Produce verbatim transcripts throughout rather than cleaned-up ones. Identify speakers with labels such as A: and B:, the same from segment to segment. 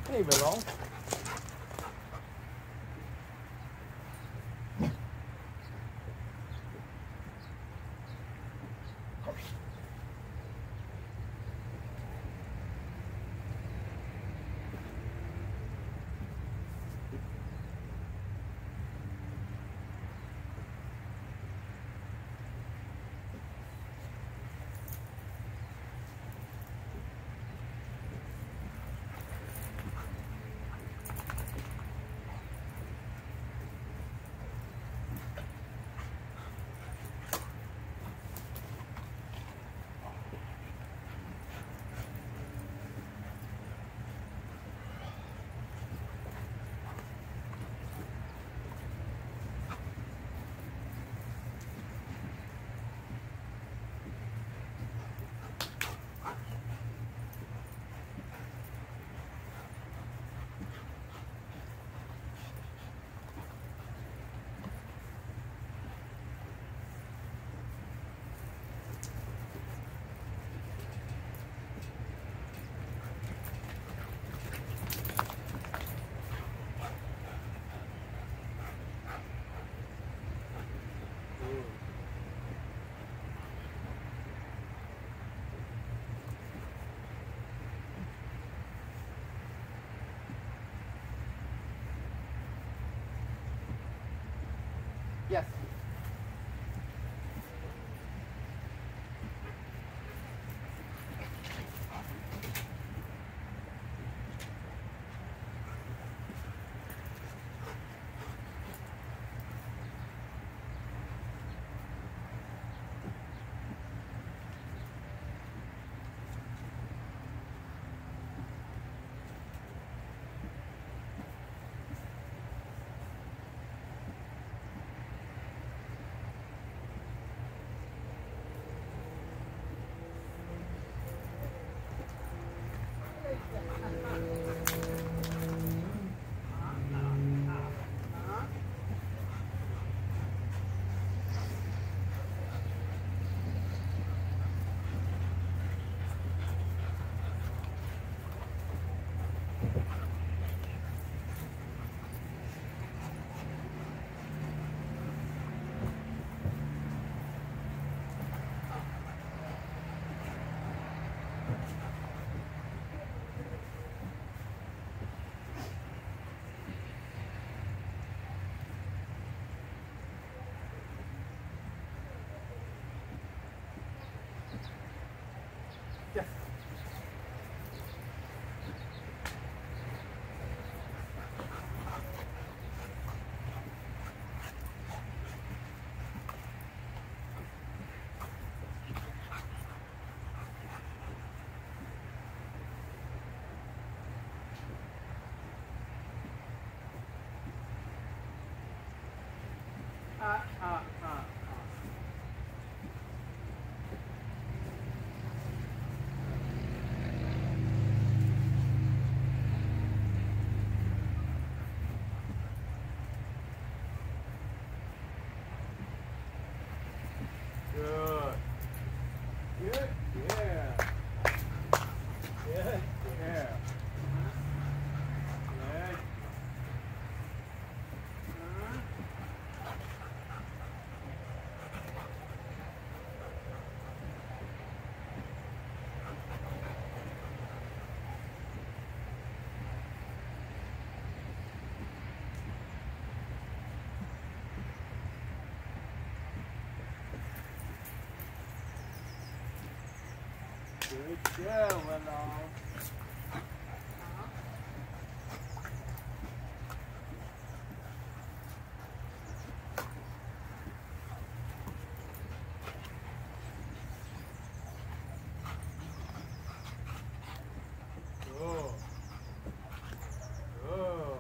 A: Leave it alone. Yes. Yes. Ah, ah, ah. Good. Good. Yeah. Good. Yeah. Good. Uh-huh. Good job, Willow. Good. Good.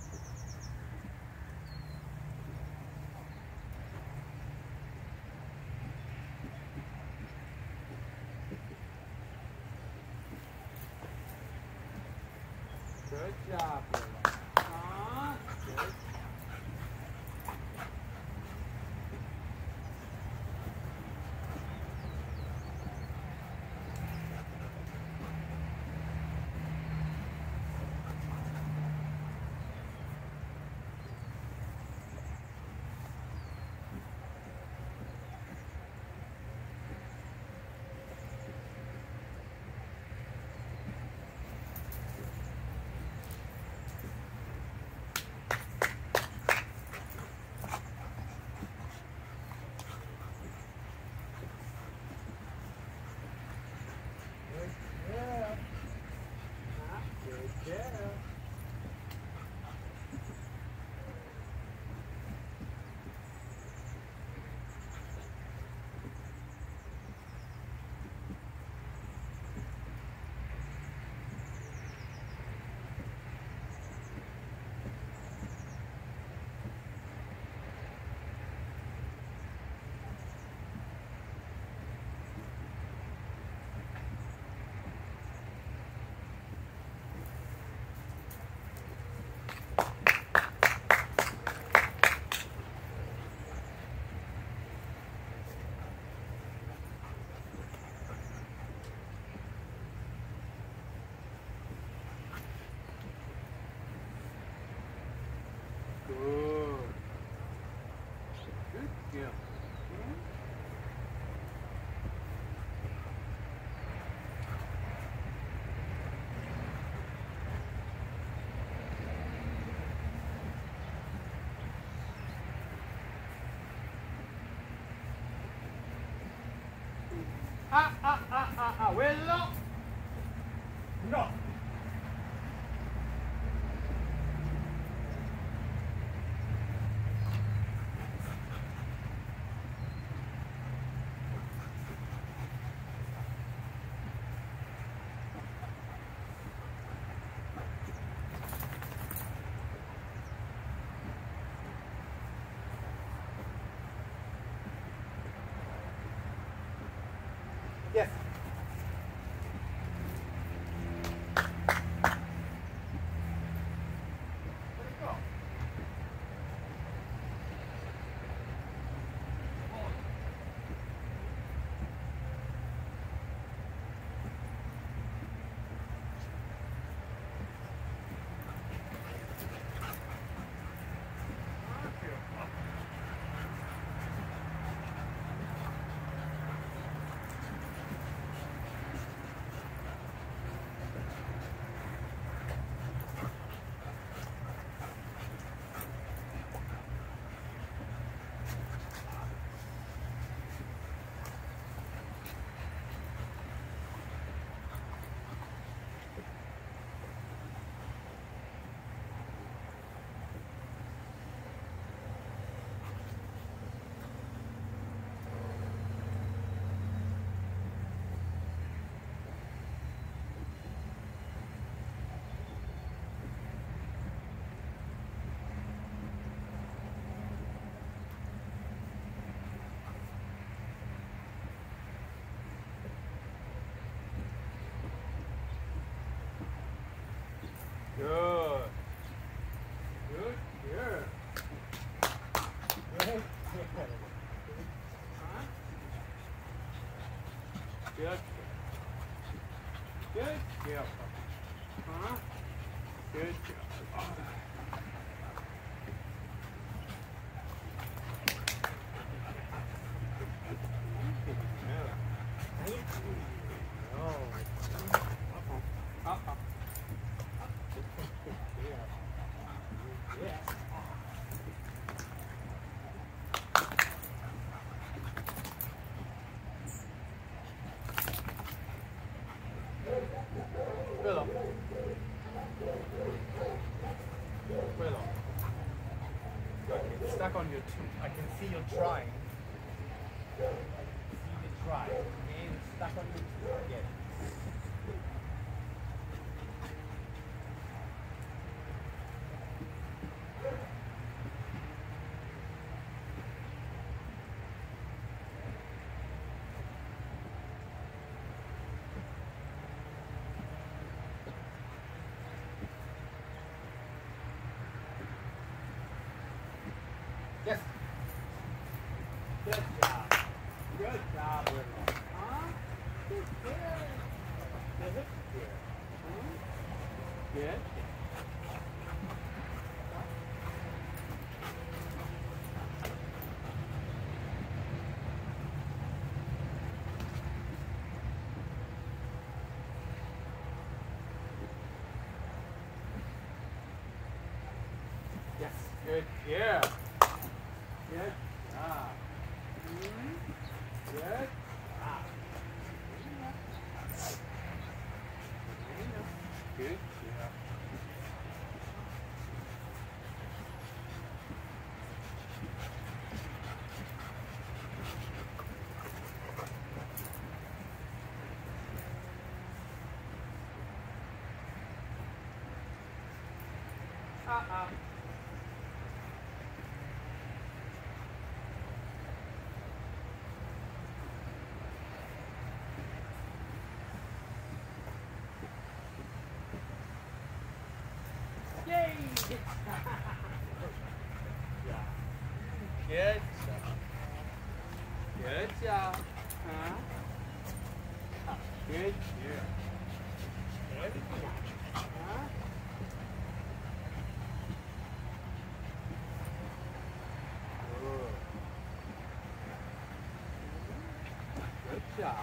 A: Good job, Willow. Aw, good. abuelo. No. Yes. Where'd it go? Good. Good. Good. Good. Huh? Good. Good. Good. Huh? Good. Uh-oh. Willow. Willow. Okay, it's stuck on your tooth. I can see you trying. See you try. Okay, it's stuck on your tooth again. Yes. Good job. Good job, Willow. Huh? Good. Good. Good. Good. Good. Yes. Good. Yeah. Good job. Mm-hmm. Good job. Good job. Uh-uh. Yay! Good job. Good job. Huh? Good job. Good job. Huh? Good. Good job.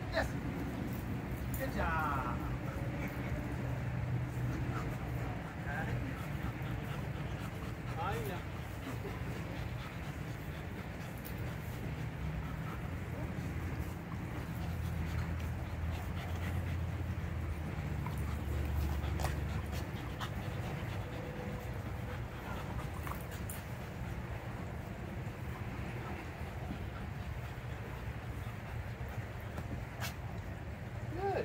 A: Yes. Good job. Okay. Fine. Good.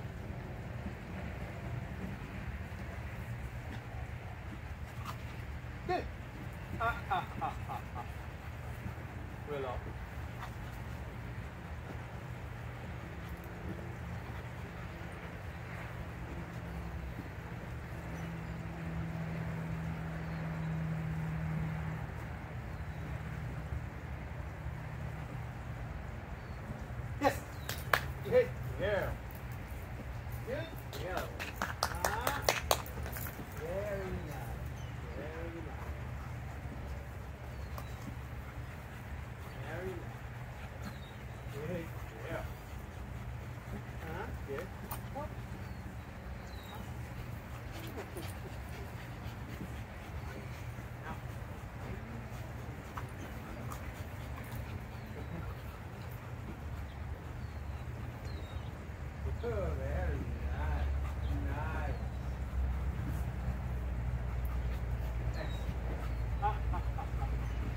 A: Good. Ah, ah, ah, ah, ah. Willow. Yes. Good. Yeah. Good. Yeah. Ah. Very nice. Very nice. Very nice. Good. Yeah. Huh? Good. What? Now. Oh, very nice. Nice. Excellent. Ah, ah, ah, ah.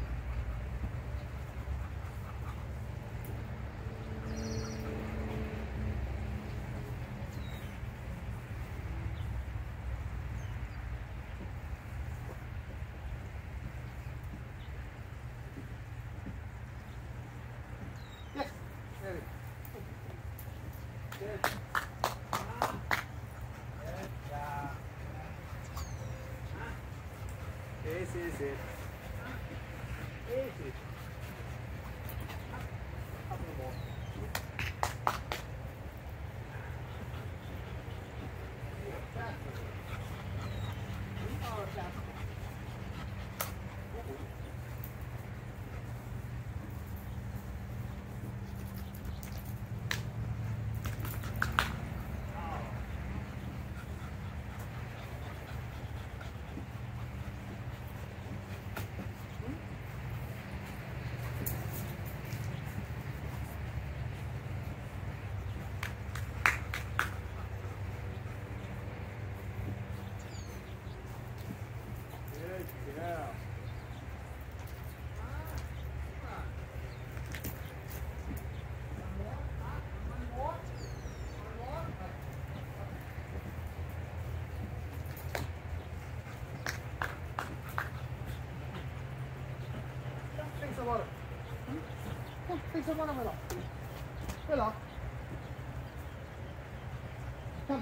A: Yes. Very good. Good. Ah. Good job. Ah. This is it. Ah. This is it. Ah. Couple more. Faster. We are faster. Good girl. Drink some water. Come, drink some water, Willow. Willow. Come.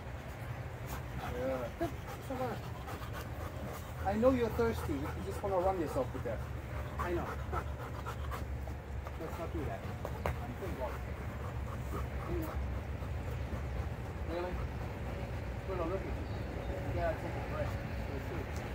A: Good. Come, some water. I know you're thirsty. You just want to run yourself with that. I know. Come. Let's not do that. I'm drink water. Really? Willow, look at you. Yeah, take a breath. Let's see.